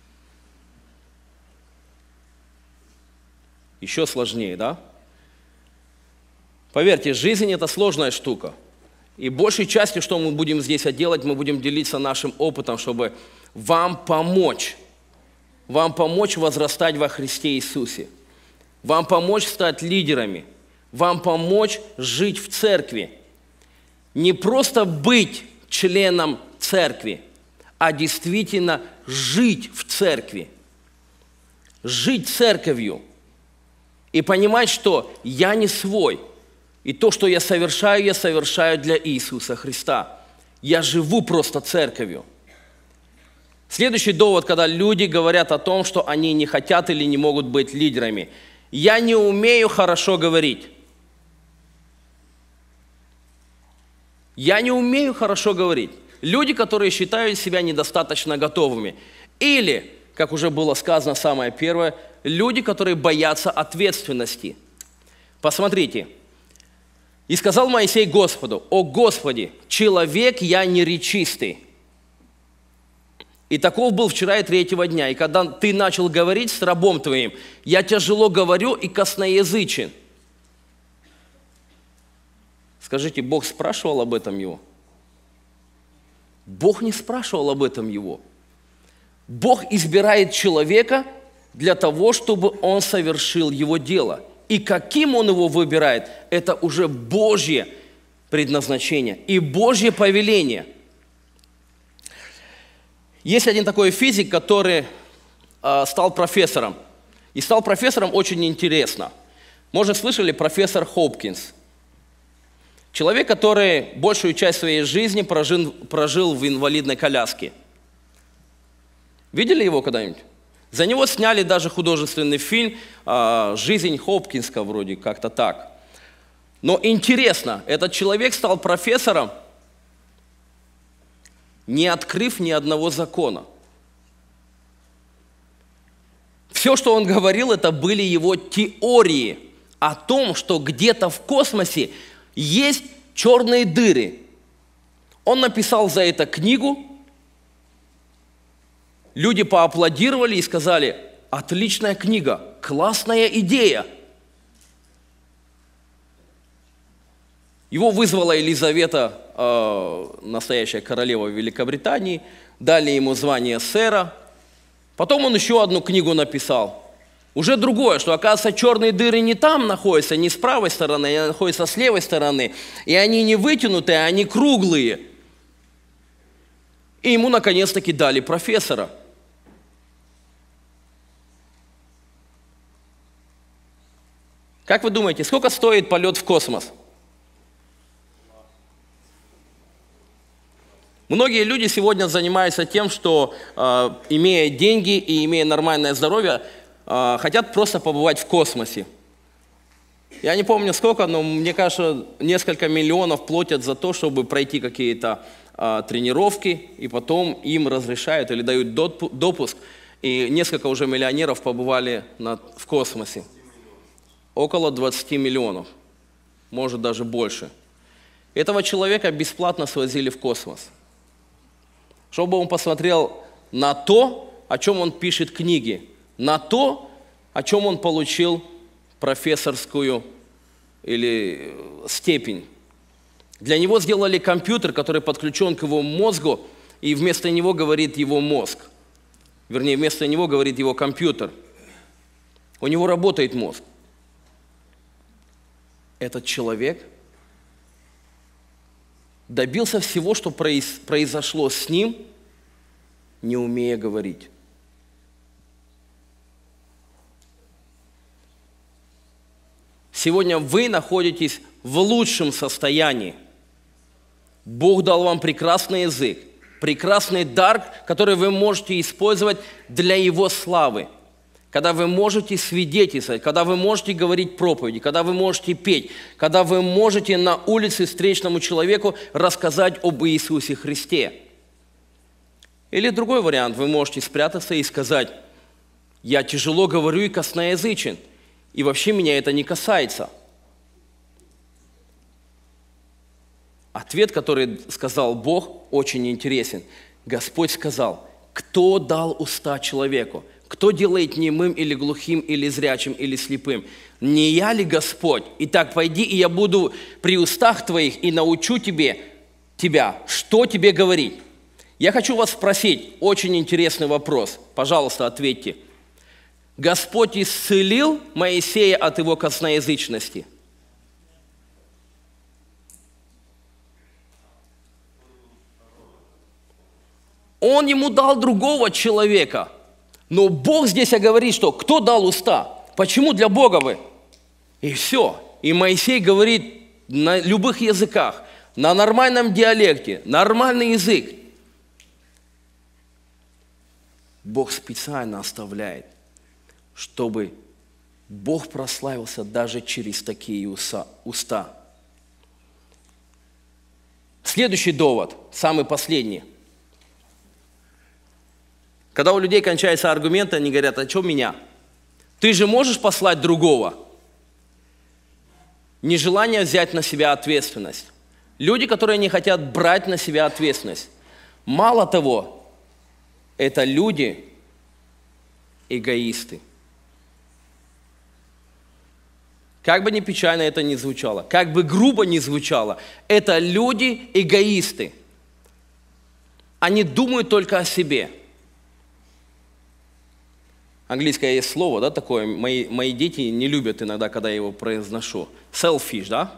Еще сложнее, да? Поверьте, жизнь – это сложная штука. И большей частью, что мы будем здесь делать, мы будем делиться нашим опытом, чтобы вам помочь возрастать во Христе Иисусе. Вам помочь стать лидерами, вам помочь жить в церкви. Не просто быть членом церкви, а действительно жить в церкви. Жить церковью. И понимать, что я не свой. И то, что я совершаю для Иисуса Христа. Я живу просто церковью. Следующий довод, когда люди говорят о том, что они не хотят или не могут быть лидерами. Я не умею хорошо говорить. Я не умею хорошо говорить. Люди, которые считают себя недостаточно готовыми. Или, как уже было сказано самое первое, люди, которые боятся ответственности. Посмотрите. «И сказал Моисей Господу: о Господи, человек я неречистый. И таков был вчера и третьего дня. И когда ты начал говорить с рабом твоим, я тяжело говорю и косноязычен». Скажите, Бог спрашивал об этом его? Бог не спрашивал об этом его. Бог избирает человека для того, чтобы он совершил его дело. И каким он его выбирает, это уже Божье предназначение и Божье повеление. Есть один такой физик, который стал профессором. И стал профессором очень интересно. Может, слышали профессор Хопкинс? Человек, который большую часть своей жизни прожил в инвалидной коляске. Видели его когда-нибудь? За него сняли даже художественный фильм «Жизнь Хопкинса», вроде как-то так. Но интересно, этот человек стал профессором, не открыв ни одного закона. Все, что он говорил, это были его теории о том, что где-то в космосе есть черные дыры. Он написал за это книгу, люди поаплодировали и сказали: отличная книга, классная идея. Его вызвала Елизавета, настоящая королева Великобритании, дали ему звание сэра. Потом он еще одну книгу написал. Уже другое, что, оказывается, черные дыры не там находятся, не с правой стороны, они находятся с левой стороны. И они не вытянутые, они круглые. И ему наконец-таки дали профессора. Как вы думаете, сколько стоит полет в космос? Многие люди сегодня занимаются тем, что, имея деньги и имея нормальное здоровье, хотят просто побывать в космосе. Я не помню сколько, но мне кажется, несколько миллионов платят за то, чтобы пройти какие-то тренировки, и потом им разрешают или дают допуск. И несколько уже миллионеров побывали в космосе. Около 20 миллионов, может даже больше. Этого человека бесплатно свозили в космос, чтобы он посмотрел на то, о чем он пишет книги, на то, о чем он получил профессорскую или степень. Для него сделали компьютер, который подключен к его мозгу, и вместо него говорит его мозг. Вернее, вместо него говорит его компьютер. У него работает мозг. Этот человек добился всего, что произошло с ним, не умея говорить. Сегодня вы находитесь в лучшем состоянии. Бог дал вам прекрасный язык, прекрасный дар, который вы можете использовать для Его славы. Когда вы можете свидетельствовать, когда вы можете говорить проповеди, когда вы можете петь, когда вы можете на улице встречному человеку рассказать об Иисусе Христе. Или другой вариант, вы можете спрятаться и сказать: я тяжело говорю и косноязычен, и вообще меня это не касается. Ответ, который сказал Бог, очень интересен. Господь сказал: кто дал уста человеку? Кто делает немым или глухим, или зрячим, или слепым? Не я ли Господь? Итак, пойди, и я буду при устах твоих и научу тебя, что тебе говорить. Я хочу вас спросить очень интересный вопрос. Пожалуйста, ответьте. Господь исцелил Моисея от его косноязычности? Он ему дал другого человека. Но Бог здесь говорит, что кто дал уста? Почему для Бога вы? И все. И Моисей говорит на любых языках, на нормальном диалекте, нормальный язык. Бог специально оставляет, чтобы Бог прославился даже через такие уста. Следующий довод, самый последний. Когда у людей кончаются аргументы, они говорят: а что меня? Ты же можешь послать другого? Нежелание взять на себя ответственность. Люди, которые не хотят брать на себя ответственность. Мало того, это люди эгоисты. Как бы ни печально это ни звучало, как бы грубо ни звучало, это люди эгоисты. Они думают только о себе. Английское есть слово, да, такое, мои дети не любят иногда, когда я его произношу. Selfish, да?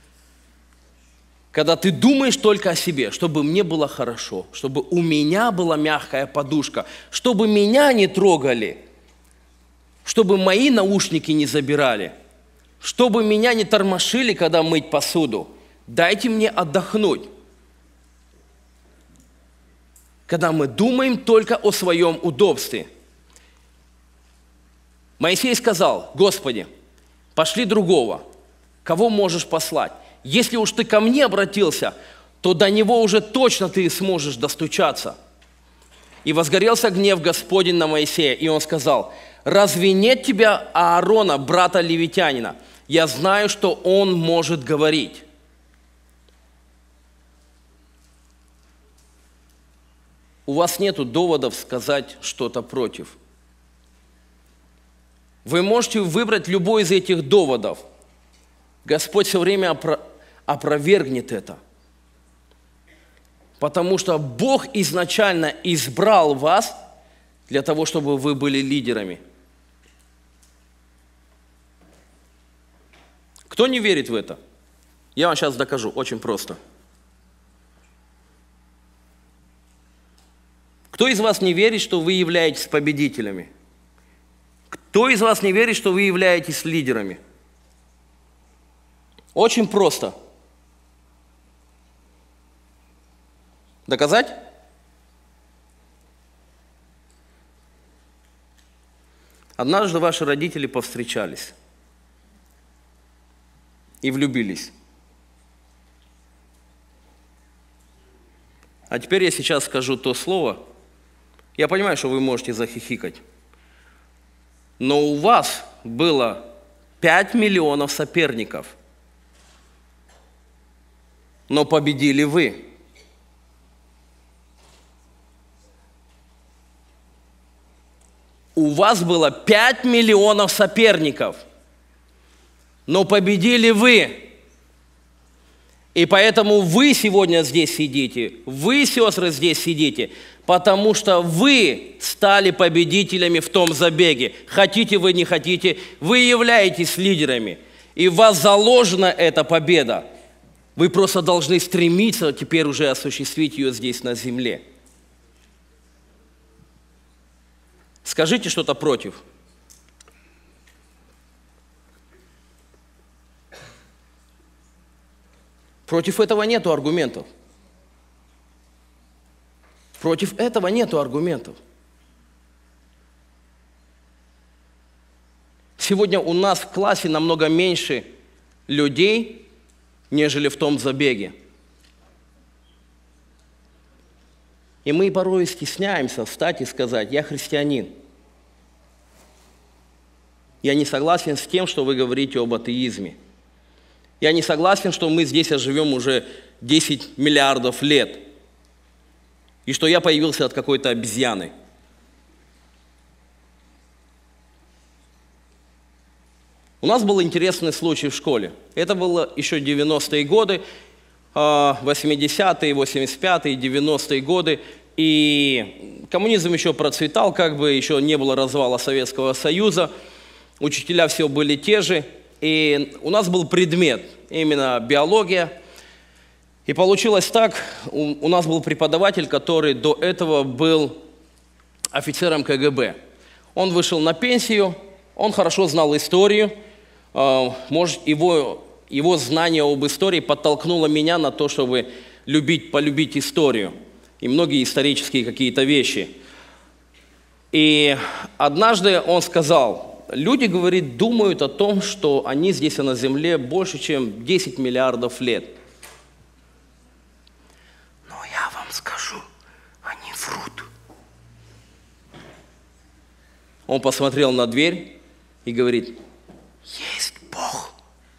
Когда ты думаешь только о себе, чтобы мне было хорошо, чтобы у меня была мягкая подушка, чтобы меня не трогали, чтобы мои наушники не забирали, чтобы меня не тормошили, когда мыть посуду. Дайте мне отдохнуть. Когда мы думаем только о своем удобстве. Моисей сказал: Господи, пошли другого. Кого можешь послать? Если уж ты ко мне обратился, то до него уже точно ты сможешь достучаться. И возгорелся гнев Господень на Моисея, и он сказал: разве нет тебя Аарона, брата левитянина? Я знаю, что он может говорить. У вас нету доводов сказать что-то против. Вы можете выбрать любой из этих доводов. Господь все время опровергнет это. Потому что Бог изначально избрал вас для того, чтобы вы были лидерами. Кто не верит в это? Я вам сейчас докажу, очень просто. Кто из вас не верит, что вы являетесь победителями? Кто из вас не верит, что вы являетесь лидерами? Очень просто. Доказать? Однажды ваши родители повстречались. и влюбились. А теперь я сейчас скажу то слово. Я понимаю, что вы можете захихикать. Но у вас было 5 миллионов соперников. Но победили вы. У вас было 5 миллионов соперников. Но победили вы. И поэтому вы сегодня здесь сидите, вы, сестры, здесь сидите, потому что вы стали победителями в том забеге. Хотите вы, не хотите, вы являетесь лидерами. И в вас заложена эта победа. Вы просто должны стремиться теперь уже осуществить ее здесь на земле. Скажите что-то против. Против этого нету аргументов. Против этого нету аргументов. Сегодня у нас в классе намного меньше людей, нежели в том забеге. И мы порой стесняемся встать и сказать: я христианин. Я не согласен с тем, что вы говорите об атеизме. Я не согласен, что мы здесь живем уже 10 миллиардов лет. И что я появился от какой-то обезьяны. У нас был интересный случай в школе. Это было еще 90-е годы, 80-е, 85-е, 90-е годы. И коммунизм еще процветал, как бы еще не было развала Советского Союза. Учителя все были те же. И у нас был предмет, именно биология. И получилось так, у нас был преподаватель, который до этого был офицером КГБ. Он вышел на пенсию, он хорошо знал историю. Может, его знание об истории подтолкнуло меня на то, чтобы полюбить историю и многие исторические какие-то вещи. И однажды он сказал: люди, говорит, думают о том, что они здесь на земле больше, чем 10 миллиардов лет. Но я вам скажу, они врут. Он посмотрел на дверь и говорит: есть Бог.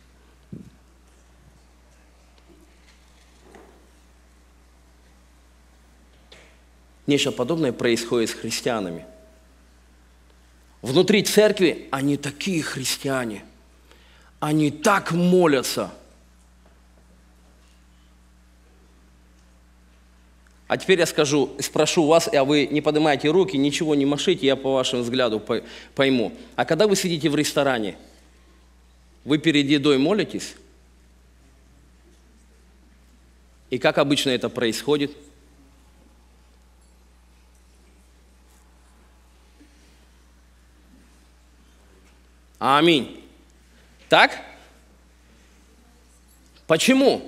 Нечто подобное происходит с христианами. Внутри церкви они такие христиане. Они так молятся. А теперь я спрошу вас, а вы не поднимайте руки, ничего не машите, я по вашему взгляду пойму. А когда вы сидите в ресторане, вы перед едой молитесь? И как обычно это происходит? Аминь. Так? Почему?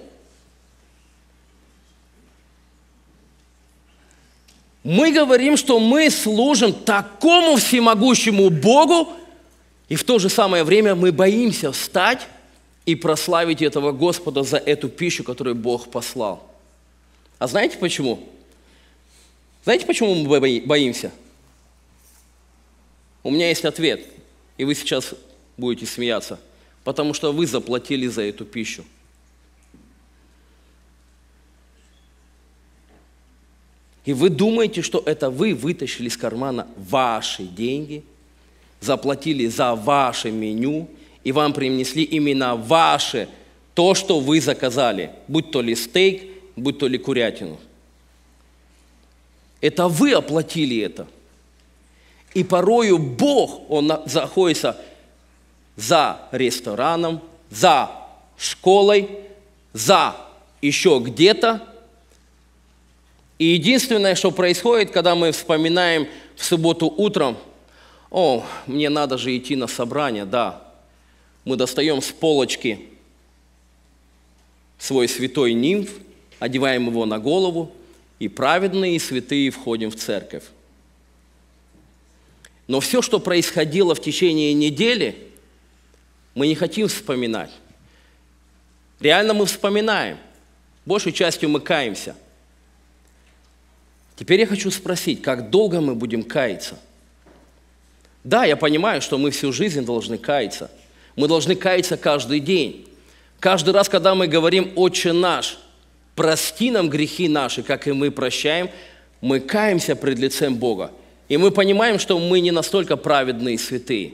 Мы говорим, что мы служим такому всемогущему Богу, и в то же самое время мы боимся встать и прославить этого Господа за эту пищу, которую Бог послал. А знаете почему? Знаете, почему мы боимся? У меня есть ответ. И вы сейчас будете смеяться, потому что вы заплатили за эту пищу. И вы думаете, что это вы вытащили из кармана ваши деньги, заплатили за ваше меню, и вам принесли именно ваше, то, что вы заказали, будь то ли стейк, будь то ли курятину. Это вы оплатили это. И порою Бог, Он находится за рестораном, за школой, за еще где-то. И единственное, что происходит, когда мы вспоминаем в субботу утром: о, мне надо же идти на собрание, да. Мы достаем с полочки свой святой нимф, одеваем его на голову, и праведные и святые входим в церковь. Но все, что происходило в течение недели, мы не хотим вспоминать. Реально мы вспоминаем. Большей частью мы каемся. Теперь я хочу спросить, как долго мы будем каяться? Да, я понимаю, что мы всю жизнь должны каяться. Мы должны каяться каждый день. Каждый раз, когда мы говорим «Отче наш», прости нам грехи наши, как и мы прощаем, мы каемся пред лицем Бога. И мы понимаем, что мы не настолько праведные и святые.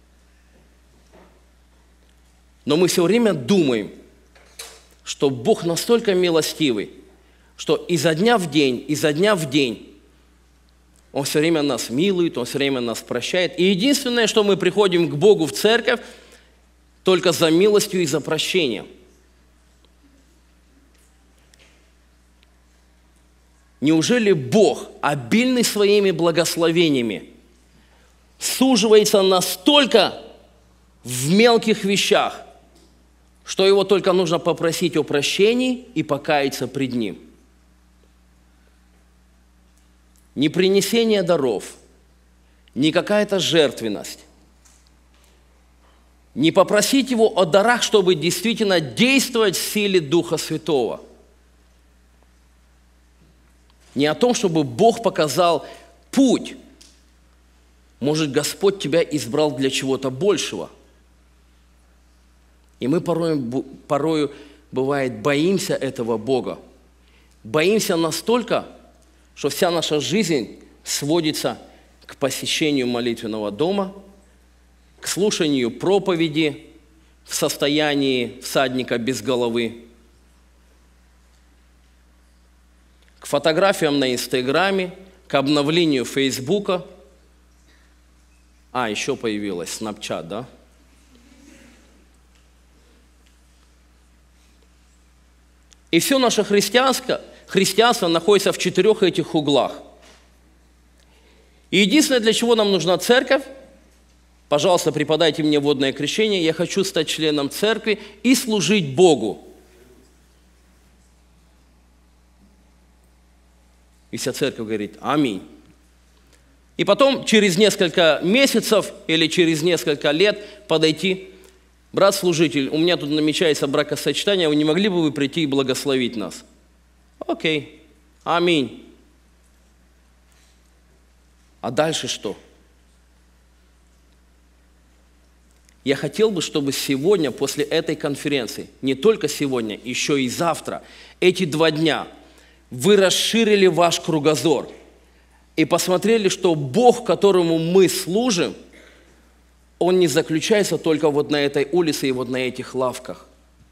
Но мы все время думаем, что Бог настолько милостивый, что изо дня в день Он все время нас милует, Он все время нас прощает. И единственное, что мы приходим к Богу в церковь, только за милостью и за прощением. Неужели Бог, обильный своими благословениями, суживается настолько в мелких вещах, что Его только нужно попросить о прощении и покаяться пред Ним? Не принесение даров, не какая-то жертвенность, не попросить Его о дарах, чтобы действительно действовать в силе Духа Святого. Не о том, чтобы Бог показал путь. Может, Господь тебя избрал для чего-то большего. И мы порою, бывает, боимся этого Бога. Боимся настолько, что вся наша жизнь сводится к посещению молитвенного дома, к слушанию проповеди в состоянии всадника без головы, к фотографиям на Инстаграме, к обновлению Фейсбука. Еще появилась Снапчат, да? И все наше христианство находится в 4 этих углах. И единственное, для чего нам нужна церковь, пожалуйста, преподайте мне водное крещение, я хочу стать членом церкви и служить Богу. И вся церковь говорит «Аминь». И потом через несколько месяцев или через несколько лет подойти: брат-служитель, у меня тут намечается бракосочетание, вы не могли бы вы прийти и благословить нас? Окей, аминь. А дальше что? Я хотел бы, чтобы сегодня, после этой конференции, не только сегодня, еще и завтра, эти 2 дня, вы расширили ваш кругозор и посмотрели, что Бог, которому мы служим, Он не заключается только вот на этой улице и вот на этих лавках.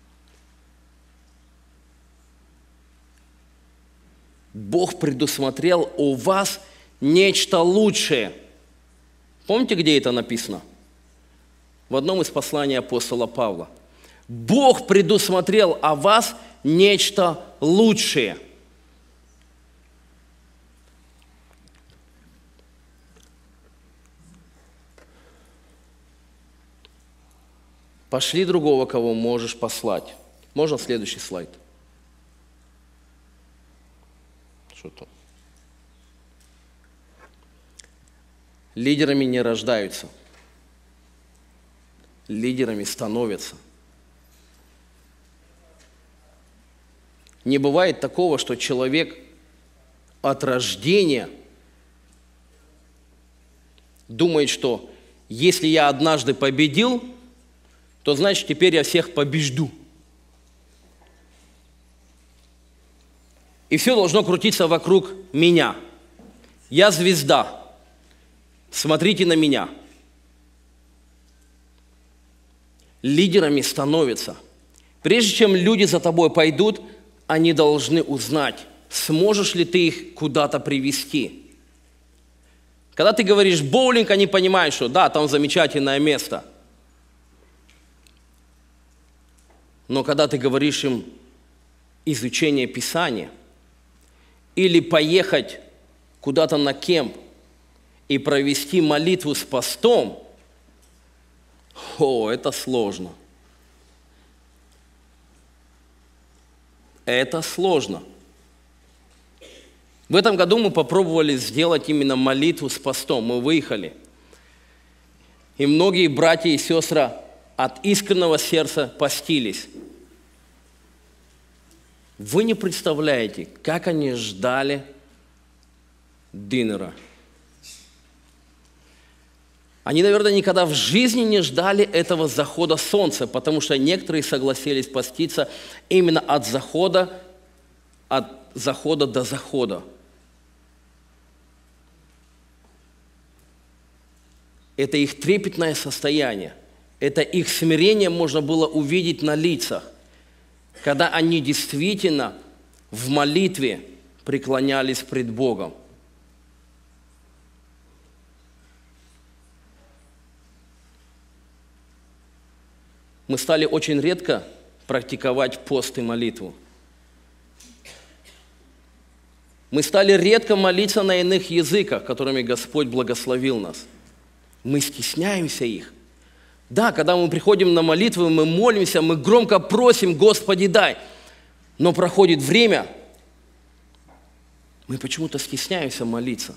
Бог предусмотрел у вас нечто лучшее. Помните, где это написано? В одном из посланий апостола Павла. Бог предусмотрел о вас нечто лучшее. Пошли другого, кого можешь послать. Можно следующий слайд? Что-то. Лидерами не рождаются. Лидерами становятся. Не бывает такого, что человек от рождения думает, что если я однажды победил, то значит теперь я всех побежду. И все должно крутиться вокруг меня. Я звезда. Смотрите на меня. Лидерами становятся. Прежде чем люди за тобой пойдут, они должны узнать, сможешь ли ты их куда-то привести. Когда ты говоришь боулинг, они понимают, что да, там замечательное место. Но когда ты говоришь им изучение Писания или поехать куда-то на кемп и провести молитву с постом, это сложно. Это сложно. В этом году мы попробовали сделать именно молитву с постом. Мы выехали. И многие братья и сестры от искреннего сердца постились. Вы не представляете, как они ждали диннера. Они, наверное, никогда в жизни не ждали этого захода солнца, потому что некоторые согласились поститься именно от захода до захода. Это их трепетное состояние, это их смирение можно было увидеть на лицах, когда они действительно в молитве преклонялись пред Богом. Мы стали очень редко практиковать пост и молитву. Мы стали редко молиться на иных языках, которыми Господь благословил нас. Мы стесняемся их. Да, когда мы приходим на молитву, мы молимся, мы громко просим: Господи, дай. Но проходит время, мы почему-то стесняемся молиться.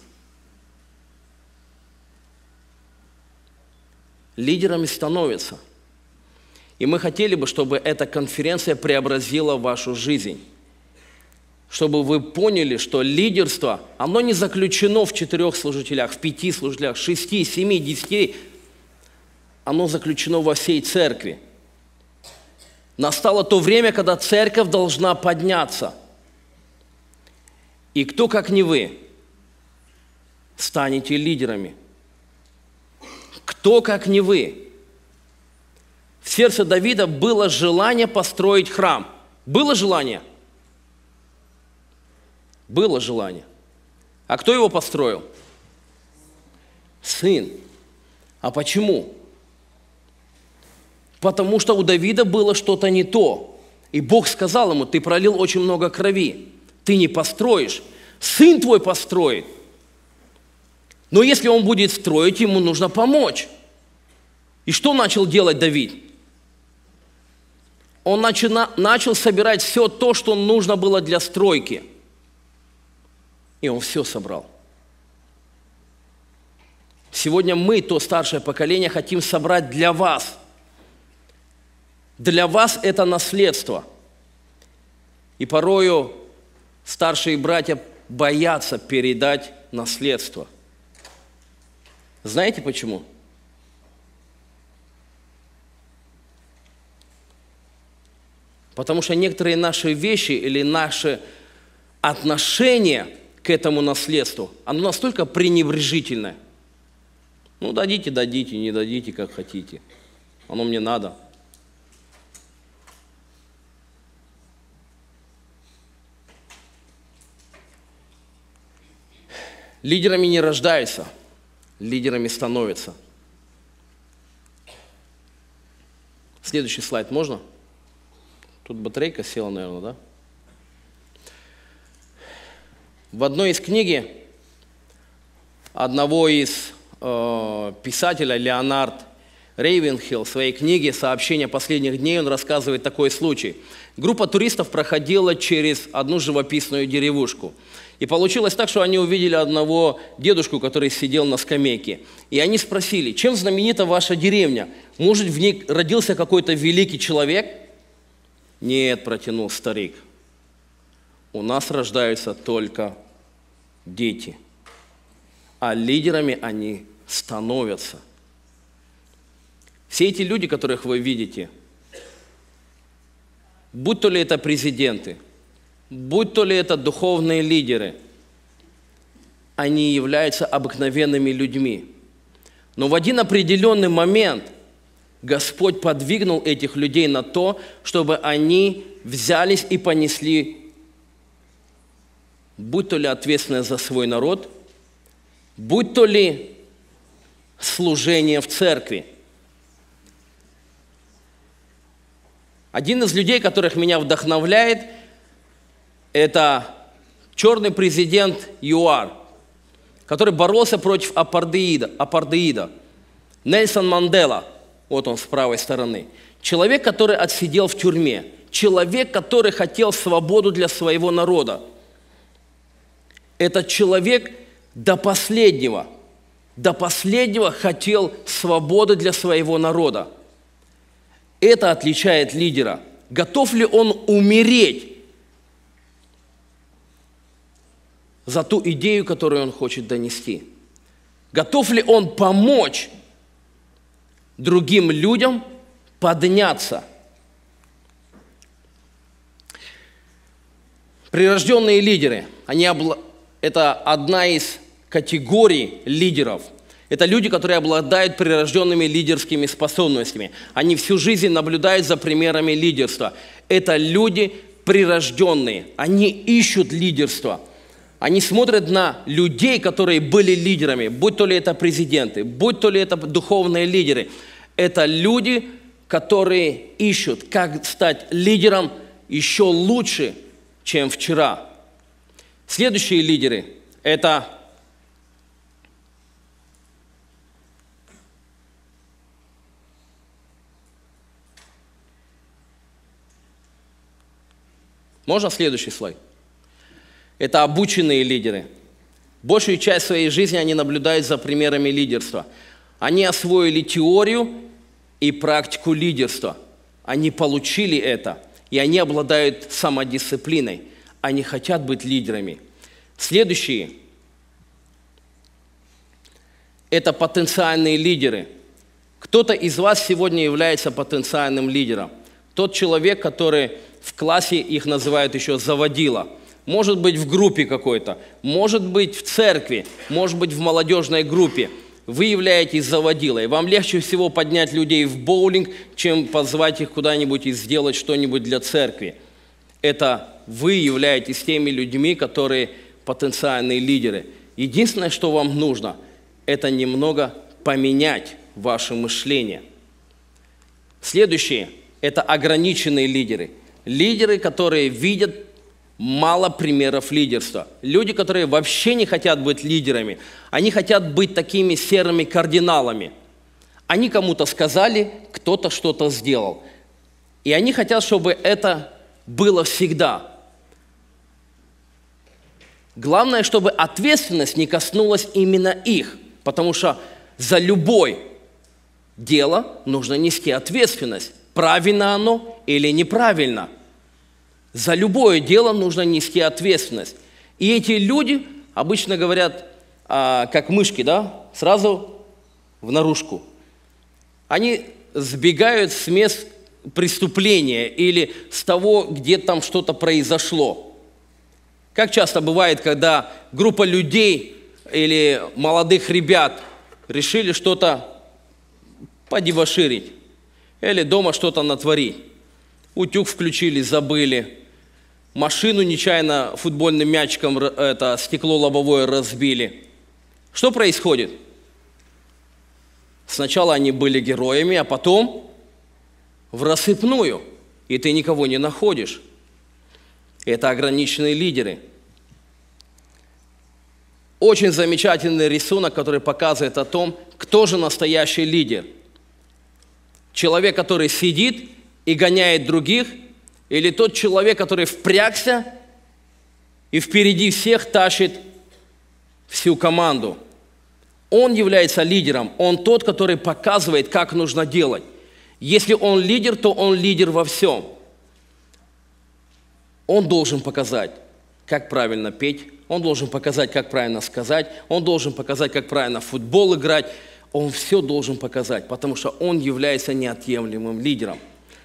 Лидерами становятся. И мы хотели бы, чтобы эта конференция преобразила вашу жизнь. Чтобы вы поняли, что лидерство, оно не заключено в 4 служителях, в 5 служителях, 6, 7, 10. Оно заключено во всей церкви. Настало то время, когда церковь должна подняться. И кто, как не вы, станете лидерами? Кто, как не вы? В сердце Давида было желание построить храм. Было желание? Было желание. А кто его построил? Сын. А почему? Потому что у Давида было что-то не то. И Бог сказал ему: ты пролил очень много крови. Ты не построишь. Сын твой построит. Но если он будет строить, ему нужно помочь. И что начал делать Давид? Он начал собирать все то, что нужно было для стройки. И он все собрал. Сегодня мы, то старшее поколение, хотим собрать для вас. Для вас это наследство. И порою старшие братья боятся передать наследство. Знаете почему? Потому что некоторые наши вещи или наши отношения к этому наследству, оно настолько пренебрежительное. Ну, дадите, не дадите, как хотите. Оно мне надо. Лидерами не рождаются, лидерами становятся. Следующий слайд можно? Тут батарейка села, наверное, да? В одной из книг одного из писателя, Леонард Рейвенхилл, в своей книге «Сообщения последних дней» он рассказывает такой случай. Группа туристов проходила через одну живописную деревушку. И получилось так, что они увидели одного дедушку, который сидел на скамейке. И они спросили: чем знаменита ваша деревня? Может, в ней родился какой-то великий человек? Нет, протянул старик. У нас рождаются только дети. А лидерами они становятся. Все эти люди, которых вы видите, будь то ли это президенты, будь то ли это духовные лидеры, они являются обыкновенными людьми. Но в один определенный момент Господь подвигнул этих людей на то, чтобы они взялись и понесли, будь то ли ответственность за свой народ, будь то ли служение в церкви. Один из людей, которых меня вдохновляет, это черный президент ЮАР, который боролся против апартеида. Нельсон Мандела, вот он с правой стороны. Человек, который отсидел в тюрьме. Человек, который хотел свободу для своего народа. Этот человек до последнего хотел свободы для своего народа. Это отличает лидера. Готов ли он умереть за ту идею, которую он хочет донести? Готов ли он помочь другим людям подняться? Прирожденные лидеры, это одна из категорий лидеров. Это люди, которые обладают прирожденными лидерскими способностями. Они всю жизнь наблюдают за примерами лидерства. Это люди прирожденные. Они ищут лидерство. Они смотрят на людей, которые были лидерами, будь то ли это президенты, будь то ли это духовные лидеры. Это люди, которые ищут, как стать лидером еще лучше, чем вчера. Следующие лидеры – это можно следующий слайд? Это обученные лидеры. Большую часть своей жизни они наблюдают за примерами лидерства. Они освоили теорию и практику лидерства. Они получили это, и они обладают самодисциплиной. Они хотят быть лидерами. Следующие – это потенциальные лидеры. Кто-то из вас сегодня является потенциальным лидером. Тот человек, который в классе их называют еще заводила. Может быть в группе какой-то, может быть в церкви, может быть в молодежной группе. Вы являетесь заводилой. Вам легче всего поднять людей в боулинг, чем позвать их куда-нибудь и сделать что-нибудь для церкви. Это вы являетесь теми людьми, которые потенциальные лидеры. Единственное, что вам нужно, это немного поменять ваше мышление. Следующие – это ограниченные лидеры. Лидеры, которые видят мало примеров лидерства. Люди, которые вообще не хотят быть лидерами. Они хотят быть такими серыми кардиналами. Они кому-то сказали, кто-то что-то сделал. И они хотят, чтобы это было всегда. Главное, чтобы ответственность не коснулась именно их. Потому что за любое дело нужно нести ответственность. Правильно оно или неправильно. За любое дело нужно нести ответственность. И эти люди обычно говорят, как мышки, да, сразу в наружку. Они сбегают с мест преступления или с того, где там что-то произошло. Как часто бывает, когда группа людей или молодых ребят решили что-то подебоширить или дома что-то натворить. Утюг включили, забыли. Машину нечаянно футбольным мячиком это стекло лобовое разбили. Что происходит? Сначала они были героями, а потом в рассыпную, и ты никого не находишь. Это ограниченные лидеры. Очень замечательный рисунок, который показывает о том, кто же настоящий лидер. Человек, который сидит и гоняет других, или тот человек, который впрягся и впереди всех тащит всю команду. Он является лидером, он тот, который показывает, как нужно делать. Если он лидер, то он лидер во всем. Он должен показать, как правильно петь, он должен показать, как правильно сказать, он должен показать, как правильно в футбол играть. Он все должен показать, потому что он является неотъемлемым лидером.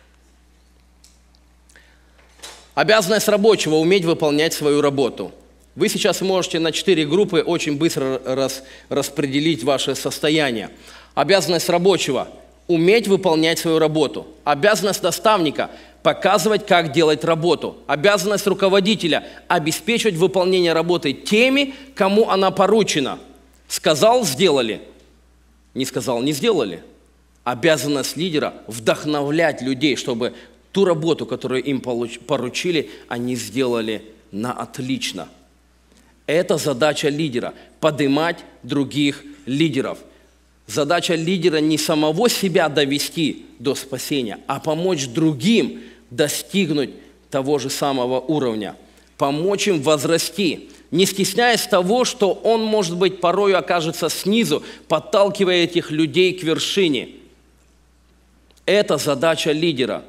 Обязанность рабочего – уметь выполнять свою работу. Вы сейчас можете на 4 группы очень быстро распределить ваше состояние. Обязанность рабочего – уметь выполнять свою работу. Обязанность наставника – показывать, как делать работу. Обязанность руководителя – обеспечивать выполнение работы теми, кому она поручена. Сказал – сделали. Не сказал – не сделали. Обязанность лидера – вдохновлять людей, чтобы ту работу, которую им поручили, они сделали на отлично. Это задача лидера – поднимать других лидеров. Задача лидера не самого себя довести до спасения, а помочь другим достигнуть того же самого уровня, помочь им возрасти, не стесняясь того, что он, может быть, порою окажется снизу, подталкивая этих людей к вершине. Это задача лидера.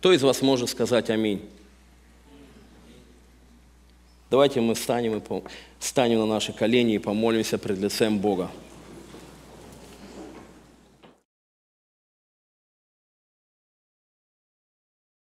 Кто из вас может сказать аминь? Давайте мы встанем на наши колени и помолимся пред лицем Бога.